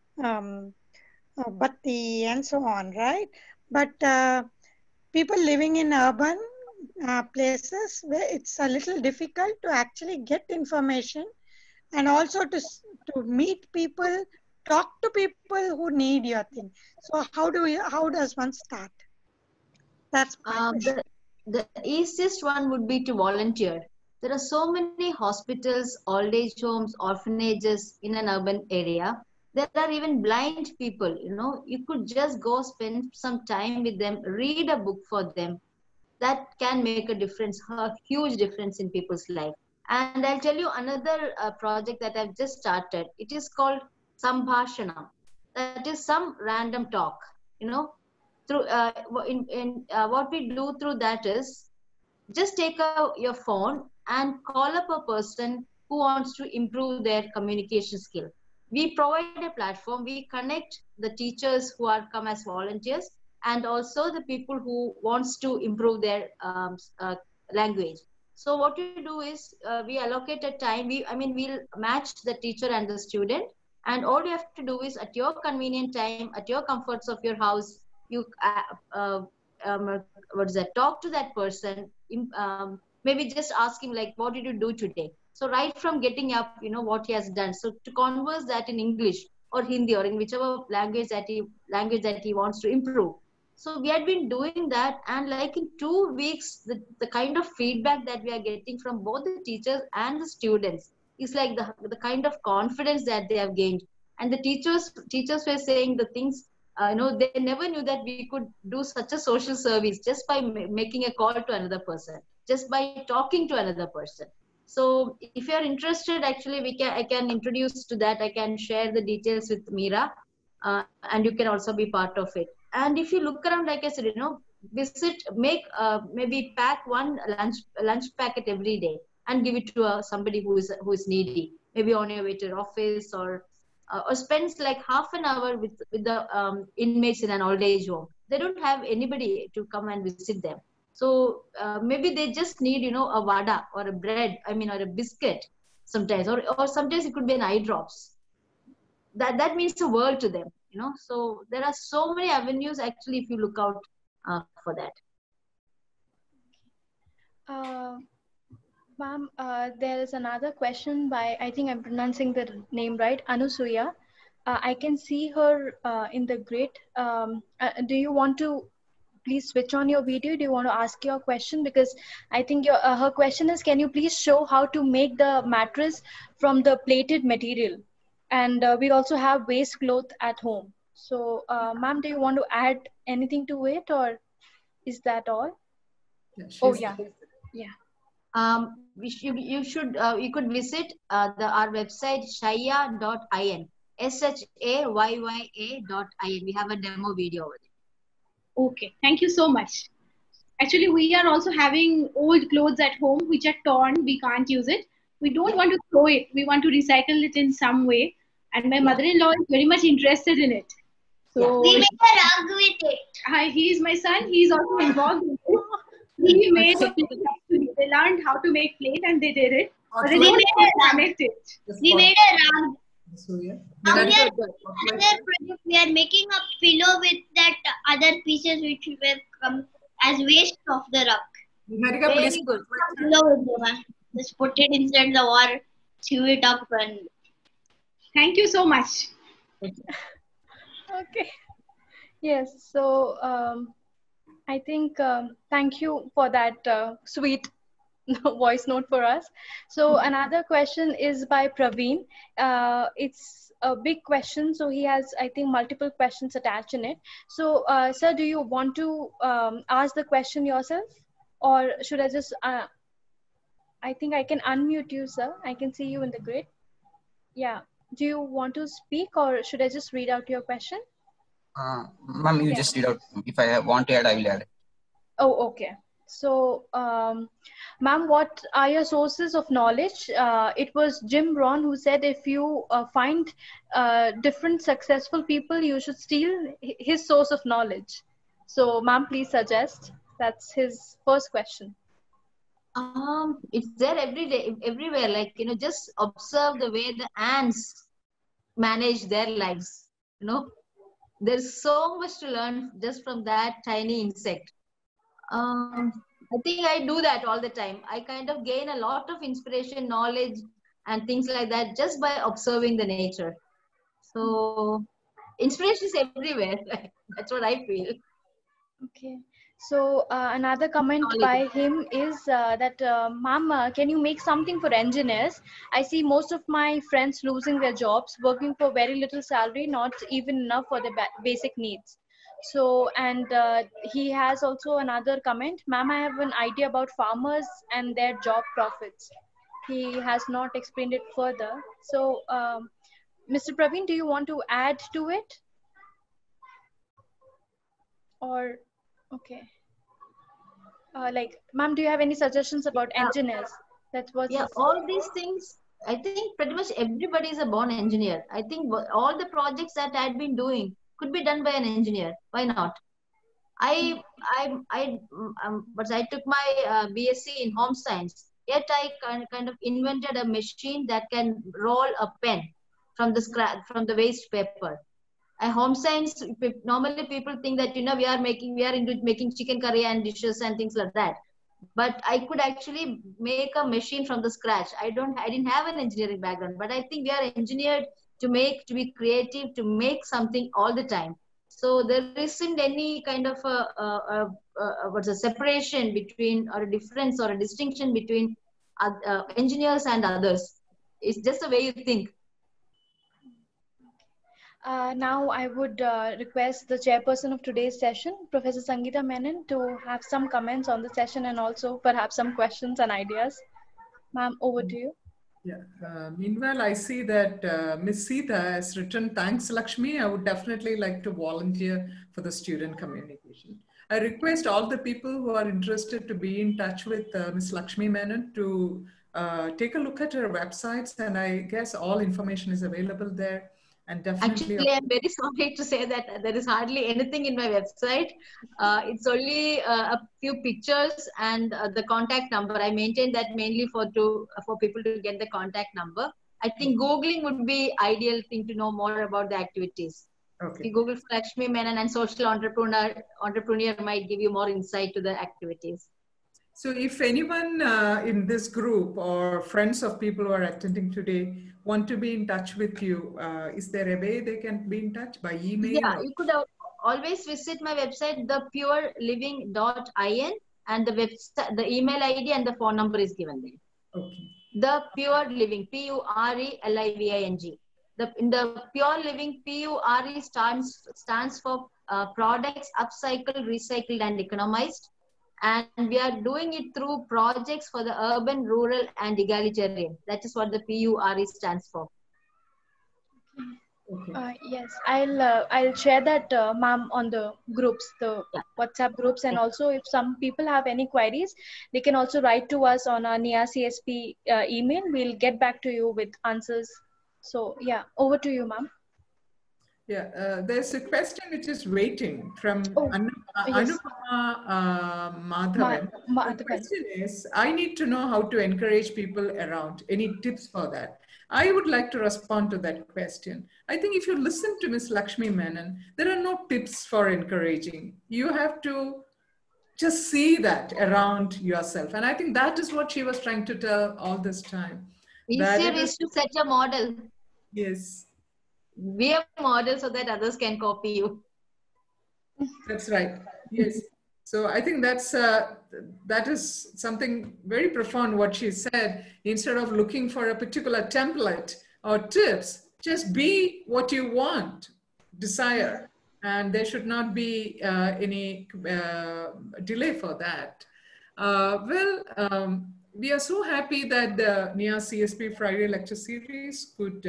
F: batti and so on, right? But people living in urban places where it's a little difficult to actually get information and also to meet people, talk to people who need your thing. So how does one start? That's my question.
D: The easiest one would be to volunteer. There are so many hospitals, old age homes, orphanages in an urban area. There are even blind people, you could just go spend some time with them, read a book for them. That can make a difference, a huge difference in people's life. And I'll tell you another project that I've just started. It is called Sambhashanam. That is some random talk, through what we do through that is just take your phone and call up a person who wants to improve their communication skill. We provide a platform. We connect the teachers who are come as volunteers and also the people who wants to improve their language. So what we do is we allocate a time. We'll match the teacher and the student, and all you have to do is at your convenient time, at your comforts of your house, you talk to that person. Maybe just ask him like, what did you do today? So right from getting up, what he has done. So to converse that in English or Hindi or in whichever language that he wants to improve. So we had been doing that, and like in 2 weeks, the kind of feedback that we are getting from both the teachers and the students is like the kind of confidence that they have gained. And the teachers were saying the things, they never knew that we could do such a social service just by making a call to another person, just by talking to another person. So if you are interested, actually, I can introduce to that. I can share the details with Meera, and you can also be part of it. And if you look around, like I said, visit, maybe pack one lunch packet every day and give it to somebody who is needy, maybe on your way to your office, or spends like half an hour with the inmates in an old age home. They don't have anybody to come and visit them. So maybe they just need, a vada or a bread, or a biscuit sometimes, or sometimes it could be an eye drops. That means the world to them, So there are so many avenues actually if you look out for that.
A: Ma'am, there is another question by, I think I'm pronouncing the name right, Anusuya. I can see her in the grid. Do you want to please switch on your video? Do you want to ask your question? Because I think her question is, can you please show how to make the mattress from the plated material? And we also have waste cloth at home. So, ma'am, do you want to add anything to it, or is that all?
B: Yeah,
A: yeah.
D: You could visit our website shayya.in, shayya.in. We have a demo video over there.
G: Okay, thank you so much. Actually, we are also having old clothes at home which are torn. We can't use it. We don't want to throw it. We want to recycle it in some way. And my mother-in-law is very much interested in it. So
H: we made a rug with it.
G: He is my son. He is also involved in it. He made a plate. They learned how to make plate and they did it. But they don't connect it.
H: We made a rug.
B: So yeah.
H: Another project, we are making a pillow with that other pieces which will come as waste of the rug.
B: Niharika, please.
D: Very good.
H: Just put it inside the water, chew it up, and
G: Thank you so much.
A: Okay. Yes. So I think thank you for that sweet voice note for us. So another question is by Praveen. It's a big question, so he has, I think, multiple questions attached in it. So, sir, do you want to ask the question yourself, or should I just? I think I can unmute you, sir. I can see you in the grid. Yeah. Do you want to speak, or should I just read out your question?
I: Ma'am, you just read out. If I want to add, I will add.
A: Oh, okay. So, ma'am, what are your sources of knowledge? It was Jim Rohn who said if you find different successful people, you should steal his source of knowledge. So, ma'am, please suggest. That's his first question.
D: It's there every day, everywhere. Like, just observe the way the ants manage their lives. There's so much to learn just from that tiny insect. I think I do that all the time. I kind of gain a lot of inspiration, knowledge, and things like that just by observing the nature. So inspiration is everywhere. That's what I feel.
A: Okay. So another comment by him is that, ma'am, can you make something for engineers? I see most of my friends losing their jobs, working for very little salary, not even enough for their basic needs. So, and he has also another comment, ma'am, I have an idea about farmers and their job profits. He has not explained it further. So, Mr. Praveen, do you want to add to it? Or, okay. Like, ma'am, do you have any suggestions about engineers? That was
D: all these things. I think pretty much everybody is a born engineer. I think all the projects that I'd been doing could be done by an engineer. Why not? I took my BSc in home science. Yet I kind of invented a machine that can roll a pen from the waste paper. Home science, normally people think that we are into making chicken curry and dishes and things like that. But I could actually make a machine from the scratch. I didn't have an engineering background, but I think we are engineered to be creative, to make something all the time. So there isn't any kind of a separation between, or a difference or a distinction between engineers and others. It's just the way you think.
A: Now I would request the chairperson of today's session, Professor Sangeeta Menon, to have some comments on the session and also perhaps some questions and ideas. Ma'am, over to you.
B: Yeah. Meanwhile, I see that Ms. Sita has written, thanks, Lakshmi. I would definitely like to volunteer for the student communication. I request all the people who are interested to be in touch with Ms. Lakshmi Menon to take a look at her websites, and I guess all information is available there. And definitely,
D: actually, I'm very sorry to say that there is hardly anything in my website. It's only a few pictures and the contact number. I maintain that mainly for people to get the contact number. I think Googling would be ideal thing to know more about the activities.
B: Okay.
D: If you Google Lakshmi Menon and social entrepreneur might give you more insight to the activities.
B: So if anyone in this group or friends of people who are attending today want to be in touch with you, is there a way they can be in touch by email?
D: Yeah, you could always visit my website, thepureliving.in, and the email ID and the phone number is given there.
B: Okay.
D: The Pure Living, PURELIVING. In the Pure Living, PURE stands for products upcycled, recycled, and economized. And we are doing it through projects for the urban, rural, and egalitarian. That is what the PURE stands for.
B: Okay.
A: Yes, I'll share that, ma'am, on the groups, the WhatsApp groups, and also if some people have any queries, they can also write to us on our NIA CSP email. We'll get back to you with answers. So yeah, over to you, ma'am.
B: Yeah, there's a question which is waiting from
A: yes.
B: Anupama Madhavan. The question is, I need to know how to encourage people around. Any tips for that? I would like to respond to that question. I think if you listen to Ms. Lakshmi Menon, there are no tips for encouraging. You have to just see that around yourself. And I think that is what she was trying to tell all this time.
D: Easier is to set a model.
B: Yes.
D: Be a model so that others can copy you.
B: That's right. Yes. So I think that is something very profound what she said. Instead of looking for a particular template or tips, just be what you want, desire. And there should not be any delay for that. We are so happy that the NIA CSP Friday Lecture Series could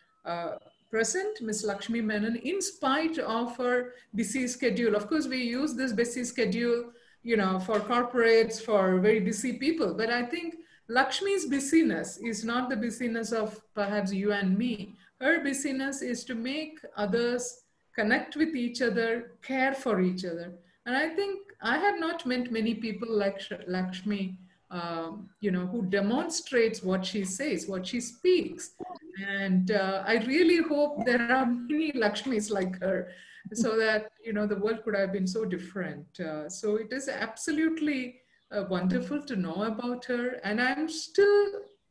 B: present Ms. Lakshmi Menon in spite of her busy schedule. Of course, we use this busy schedule, you know, for corporates, for very busy people. But I think Lakshmi's busyness is not the busyness of perhaps you and me. Her busyness is to make others connect with each other, care for each other. And I think I have not met many people like Lakshmi, you know, who demonstrates what she says, what she speaks. And I really hope there are many Lakshmis like her, so that, you know, the world could have been so different. So it is absolutely wonderful to know about her. And I'm still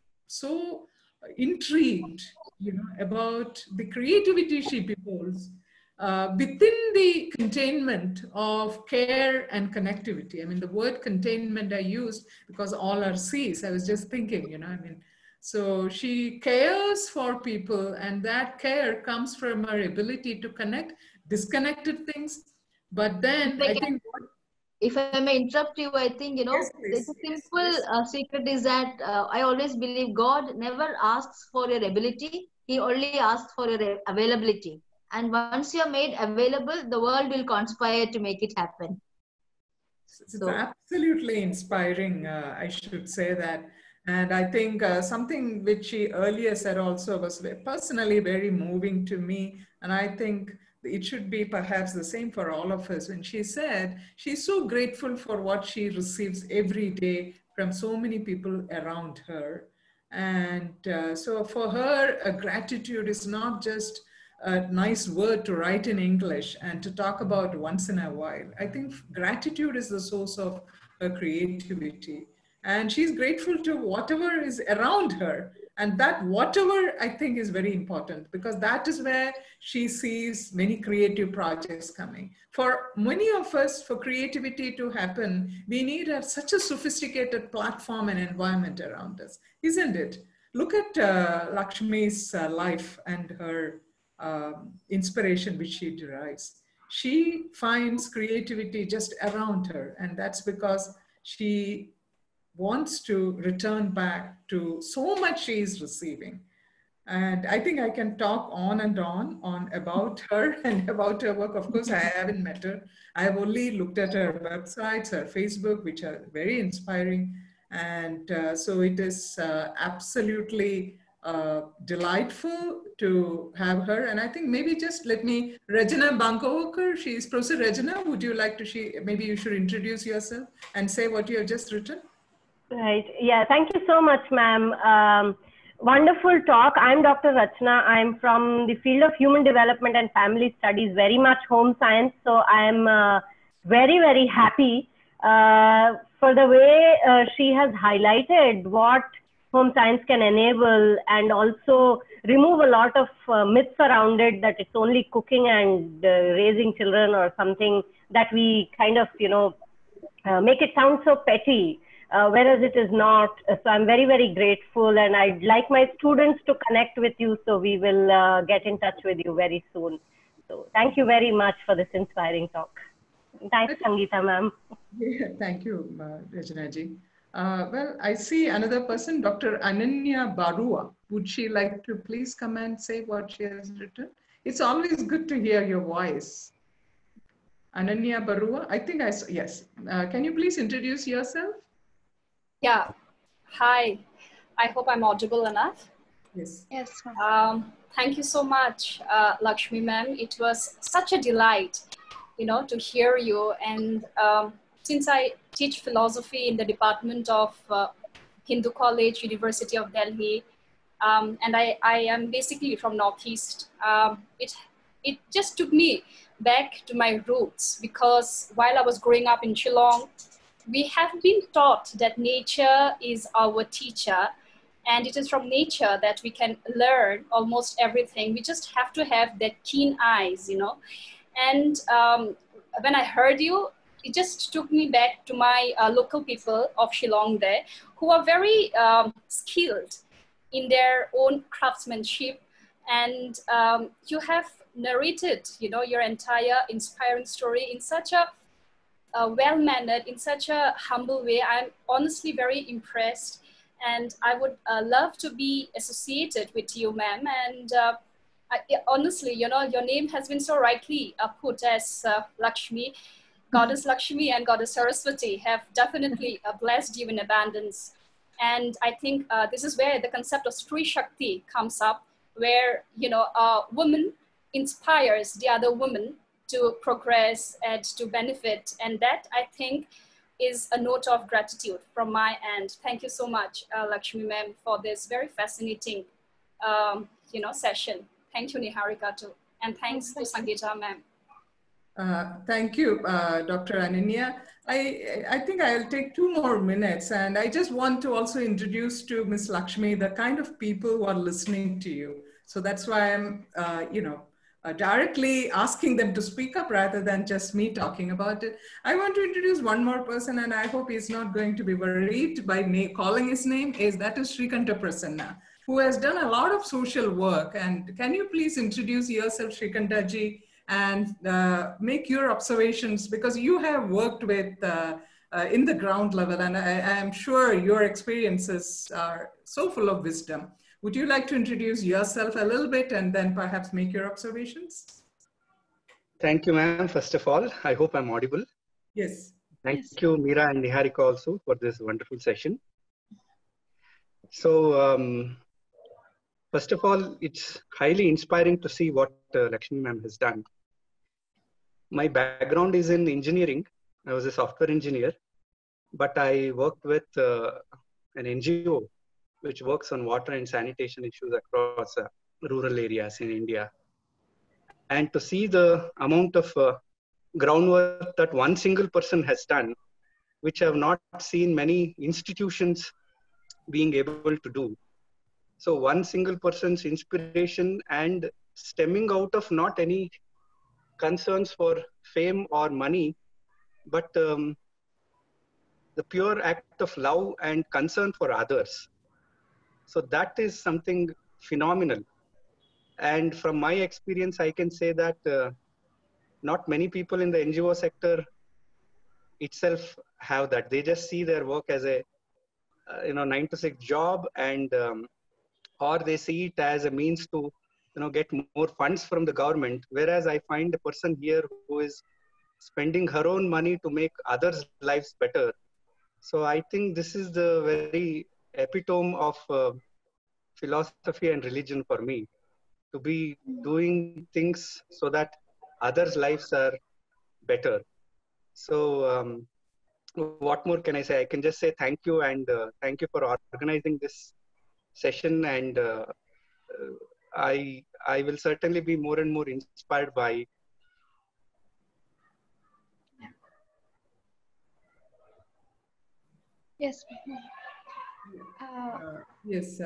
B: so intrigued, you know, about the creativity she beholds within the containment of care and connectivity. I mean, the word containment I used because all are C's. I was just thinking, you know, I mean, so she cares for people, and that care comes from her ability to connect disconnected things. But then I think
D: if I may interrupt you, I think, you know,
B: yes,
D: the simple secret is that I always believe God never asks for your ability. He only asks for your availability. And once you're made available, the world will conspire to make it happen.
B: It's absolutely inspiring, I should say that. And I think something which she earlier said also was personally very moving to me. And I think it should be perhaps the same for all of us. When she said she's so grateful for what she receives every day from so many people around her. And so for her, gratitude is not just a nice word to write in English and to talk about once in a while. I think gratitude is the source of her creativity. And she's grateful to whatever is around her. And that whatever, I think, is very important, because that is where she sees many creative projects coming. For many of us, for creativity to happen, we need such a sophisticated platform and environment around us, isn't it? Look at Lakshmi's life and her inspiration which she derives. She finds creativity just around her, and that's because she wants to return back to so much she is receiving. And I think I can talk on and on about her and about her work. Of course, I haven't met her. I have only looked at her websites, her Facebook, which are very inspiring. And so it is absolutely delightful to have her. And I think maybe just let me, Regina Bankovkar, she is Professor Regina. Would you like to, maybe you should introduce yourself and say what you have just written?
J: Right. Yeah. Thank you so much, ma'am. Wonderful talk. I'm Dr. Rachna. I'm from the field of human development and family studies, very much home science. So I'm very, very happy for the way she has highlighted what home science can enable, and also remove a lot of myths around it, that it's only cooking and raising children or something that we kind of, you know, make it sound so petty. Whereas it is not. So I'm very, very grateful, and I'd like my students to connect with you, so we will get in touch with you very soon. So thank you very much for this inspiring talk. Thanks, Sangeeta ma'am.
B: Yeah, thank you, Regina ji. Well, I see another person, Dr. Ananya Barua. Would she like to please come and say what she has written? It's always good to hear your voice. Ananya Barua, I think I saw, yes. Can you please introduce yourself?
K: Yeah. Hi. I hope I'm audible enough.
B: Yes.
K: Yes. Thank you so much, Lakshmi ma'am. It was such a delight, you know, to hear you. And since I teach philosophy in the department of Hindu College, University of Delhi, and I am basically from Northeast, it just took me back to my roots, because while I was growing up in Shillong, we have been taught that nature is our teacher, and it is from nature that we can learn almost everything. We just have to have that keen eyes, you know. And when I heard you, it just took me back to my local people of Shillong there, who are very skilled in their own craftsmanship. And you have narrated, you know, your entire inspiring story in such a well-mannered, in such a humble way. I'm honestly very impressed, and I would love to be associated with you, ma'am. And honestly, you know, your name has been so rightly put as Lakshmi. Goddess Lakshmi and Goddess Saraswati have definitely blessed you in abundance. And I think this is where the concept of Stri Shakti comes up, where, you know, a woman inspires the other woman to progress and to benefit. And that, I think, is a note of gratitude from my end. Thank you so much, Lakshmi ma'am, for this very fascinating, you know, session. Thank you, Niharika, too. And thanks to Sangeeta ma'am.
B: Thank you, Dr. Ananya. I think I'll take 2 more minutes, and I just want to also introduce to Ms. Lakshmi the kind of people who are listening to you. So that's why I'm, you know, directly asking them to speak up rather than just me talking about it. I want to introduce one more person, and I hope he's not going to be worried by calling his name. That is Srikanta Prasanna, who has done a lot of social work. And can you please introduce yourself, Srikanta ji, and make your observations, because you have worked with in the ground level, and I am sure your experiences are so full of wisdom. Would you like to introduce yourself a little bit and then perhaps make your observations?
L: Thank you, ma'am. First of all, I hope I'm audible.
B: Yes.
L: Thank you, Meera and Niharika, also for this wonderful session. So, first of all, it's highly inspiring to see what Lakshmi ma'am has done. My background is in engineering. I was a software engineer, but I worked with an NGO which works on water and sanitation issues across rural areas in India. And to see the amount of groundwork that one single person has done, which I have not seen many institutions being able to do. So one single person's inspiration and stemming out of not any concerns for fame or money, but the pure act of love and concern for others. So that is something phenomenal. And from my experience, I can say that not many people in the NGO sector itself have that. They just see their work as a 9 to 6 job, and or they see it as a means to get more funds from the government. Whereas I find a person here who is spending her own money to make others' lives better. So I think this is the very epitome of philosophy and religion for me, to be doing things so that others' lives are better. So what more can I say? I can just say thank you, and thank you for organizing this session. And I will certainly be more and more inspired by it.
A: Yes.
B: Yes.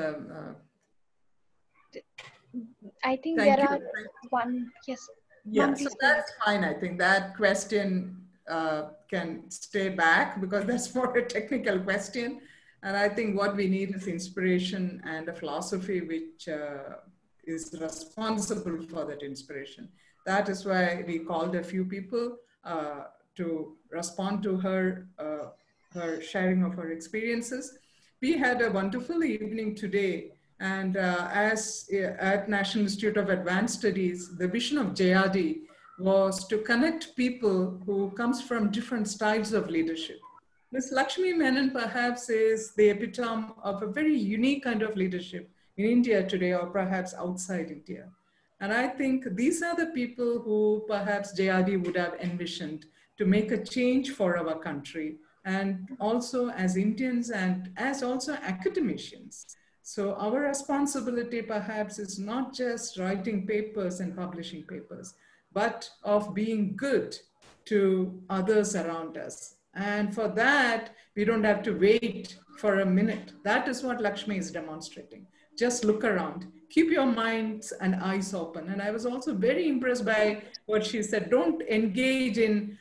A: I think there are one. Yes.
B: Yeah, so that's fine. I think that question can stay back because that's more a technical question. And I think what we need is inspiration and a philosophy which is responsible for that inspiration. That is why we called a few people to respond to her sharing of her experiences. We had a wonderful evening today. And as at National Institute of Advanced Studies, the vision of JRD was to connect people who comes from different styles of leadership. Ms. Lakshmi Menon perhaps is the epitome of a very unique kind of leadership in India today, or perhaps outside India. And I think these are the people who perhaps JRD would have envisioned to make a change for our country, and also as Indians and as also academicians. So our responsibility perhaps is not just writing papers and publishing papers, but of being good to others around us. And for that, we don't have to wait for a minute. That is what Lakshmi is demonstrating. Just look around, keep your minds and eyes open. And I was also very impressed by what she said. Don't engage in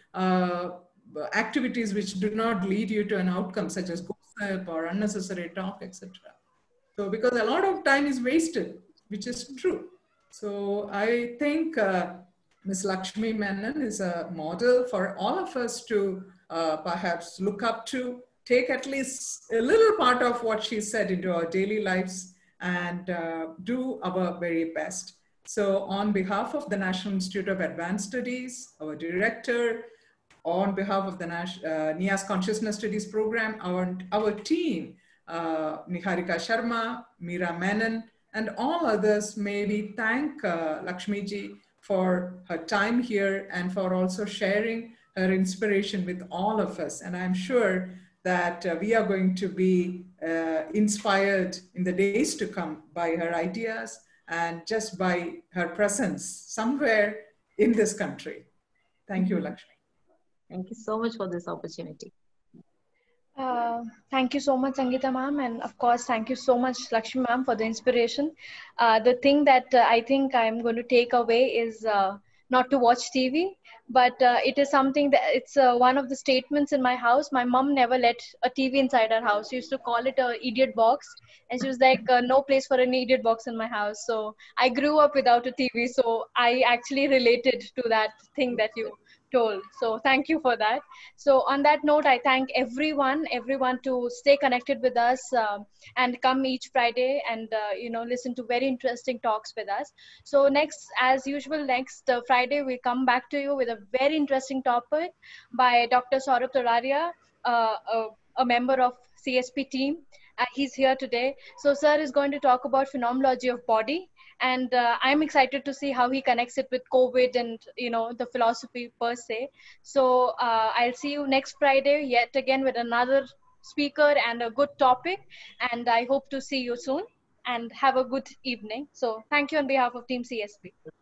B: activities which do not lead you to an outcome, such as gossip or unnecessary talk, etc. So because a lot of time is wasted, which is true. So I think Ms. Lakshmi Menon is a model for all of us to perhaps look up to, take at least a little part of what she said into our daily lives and do our very best. So on behalf of the National Institute of Advanced Studies, our director, on behalf of the NIAS Consciousness Studies program, our team, Niharika Sharma, Meera Menon, and all others, may we thank Lakshmi ji for her time here and for also sharing her inspiration with all of us. And I'm sure that we are going to be inspired in the days to come by her ideas and just by her presence somewhere in this country. Thank you, Lakshmi.
D: Thank you so much for this opportunity.
A: Thank you so much, Sangeeta ma'am, and of course, thank you so much, Lakshmi ma'am, for the inspiration. The thing that I think I'm going to take away is not to watch TV, but it is something that it's one of the statements in my house. My mom never let a TV inside our house. She used to call it a idiot box, and she was like, no place for an idiot box in my house. So I grew up without a TV, so I actually related to that thing that you told. So thank you for that. So on that note, I thank everyone to stay connected with us and come each Friday and listen to very interesting talks with us. So next, as usual, next Friday we come back to you with a very interesting topic by Dr. Saurabh Toraria, a member of CSP team. He's here today. So sir is going to talk about phenomenology of body. And I'm excited to see how he connects it with COVID and, the philosophy per se. So I'll see you next Friday yet again with another speaker and a good topic. And I hope to see you soon and have a good evening. So thank you on behalf of Team CSP.